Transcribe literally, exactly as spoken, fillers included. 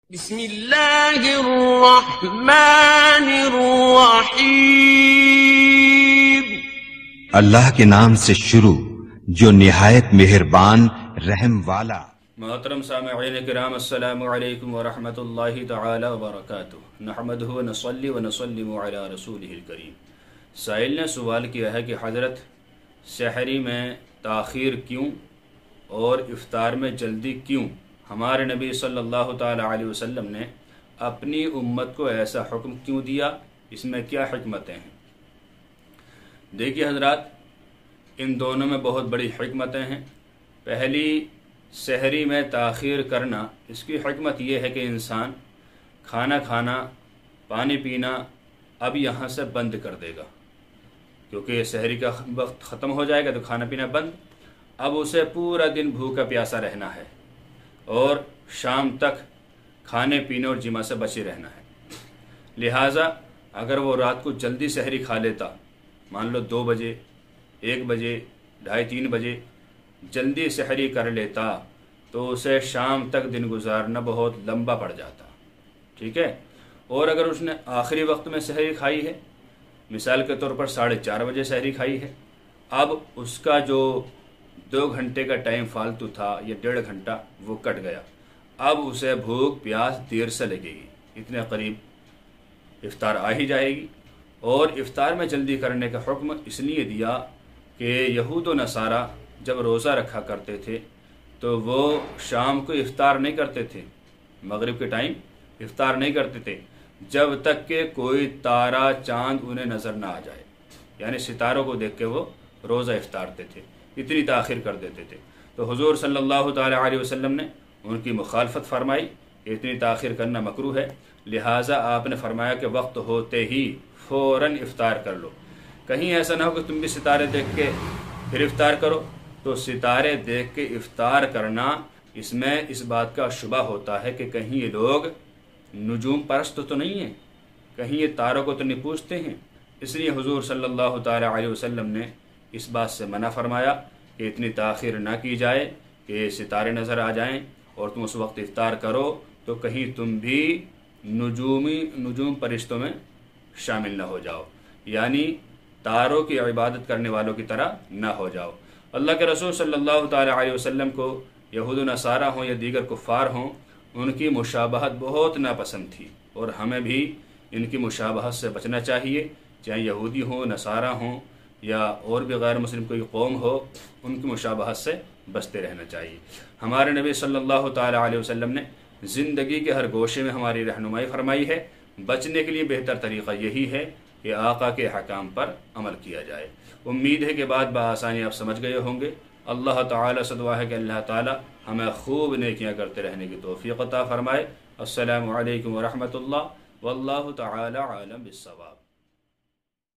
بسم اللہ الرحمن الرحیم۔ اللہ کے نام سے شروع جو نہایت مہربان رحم والا۔ محترم سامعین کرام، السلام علیکم ورحمۃ اللہ تعالی وبرکاتہ۔ نحمدہ ونصلی ونسلم علی رسولہ الکریم۔ سائل نے سوال کیا ہے کہ حضرت سحری میں تاخیر کیوں اور افطار میں جلدی کیوں؟ ہمارے نبی صلی اللہ تعالی علیہ وسلم نے اپنی امت کو ایسا حکم کیوں دیا؟ اس میں کیا حکمتیں ہیں؟ دیکھیے حضرات، ان دونوں میں بہت بڑی حکمتیں ہیں۔ پہلی، سحری میں تاخیر کرنا، اس کی حکمت یہ ہے کہ انسان کھانا کھانا، پانی پینا اب یہاں سے بند کر دے گا، کیونکہ سحری کا وقت ختم ہو جائے گا تو کھانا پینا بند۔ اب اسے پورا دن بھوکا پیاسا رہنا ہے اور شام تک کھانے پینے اور جمع سے بچے رہنا ہے۔ لہٰذا اگر وہ رات کو جلدی سحری کھا لیتا، مان لو دو بجے، ایک بجے، ڈھائی تین بجے جلدی سحری کر لیتا تو اسے شام تک دن گزارنا بہت لمبا پڑ جاتا، ٹھیک ہے؟ اور اگر اس نے آخری وقت میں سحری کھائی ہے، مثال کے طور پر ساڑھے چار بجے سحری کھائی ہے، اب اس کا جو دو گھنٹے کا ٹائم فالتو تھا یا ڈیڑھ گھنٹہ وہ کٹ گیا، اب اسے بھوک پیاس دیر سے لگے گی، اتنے قریب افطار آ ہی جائے گی۔ اور افطار میں جلدی کرنے کا حکم اس لیے دیا کہ یہود و نصارہ جب روزہ رکھا کرتے تھے تو وہ شام کو افطار نہیں کرتے تھے، مغرب کے ٹائم افطار نہیں کرتے تھے جب تک کہ کوئی تارا چاند انہیں نظر نہ آ جائے، یعنی ستاروں کو دیکھ کے وہ روزہ افطارتے تھے، اتنی تاخیر کر دیتے تھے۔ تو حضور صلی اللہ تعالی علیہ وسلم نے ان کی مخالفت فرمائی کہ اتنی تاخیر کرنا مکروہ ہے، لہٰذا آپ نے فرمایا کہ وقت ہوتے ہی فوراً افطار کر لو۔ کہیں ایسا نہ ہو کہ تم بھی ستارے دیکھ کے پھر افطار کرو، تو ستارے دیکھ کے افطار کرنا، اس میں اس بات کا شبہ ہوتا ہے کہ کہیں یہ لوگ نجوم پرست تو نہیں ہیں، کہیں یہ تاروں کو تو نہیں پوچھتے ہیں۔ اس لیے حضور صلی اللہ تعالی علیہ وسلم نے اس بات سے منع فرمایا کہ اتنی تاخیر نہ کی جائے کہ ستارے نظر آ جائیں اور تم اس وقت افطار کرو تو کہیں تم بھی نجومی نجوم پرستوں میں شامل نہ ہو جاؤ، یعنی تاروں کی عبادت کرنے والوں کی طرح نہ ہو جاؤ۔ اللہ کے رسول صلی اللہ تعالی علیہ وسلم کو یہود و نصارہ ہوں یا دیگر کفار ہوں، ان کی مشابہت بہت ناپسند تھی، اور ہمیں بھی ان کی مشابہت سے بچنا چاہیے، چاہے یہودی ہوں، نصارہ ہوں یا اور بھی غیر مسلم کوئی قوم ہو، ان کی مشابہت سے بچتے رہنا چاہیے۔ ہمارے نبی صلی اللہ تعالی علیہ وسلم نے زندگی کے ہر گوشے میں ہماری رہنمائی فرمائی ہے۔ بچنے کے لیے بہتر طریقہ یہی ہے کہ آقا کے حکام پر عمل کیا جائے۔ امید ہے کہ بات بآسانی آپ سمجھ گئے ہوں گے۔ اللہ تعالیٰ سے دعا ہے کہ اللہ تعالیٰ ہمیں خوب نیکیاں کرتے رہنے کی توفیق عطا فرمائے۔ السلام علیکم ورحمۃ اللہ، واللہ تعالی عالم بالصواب۔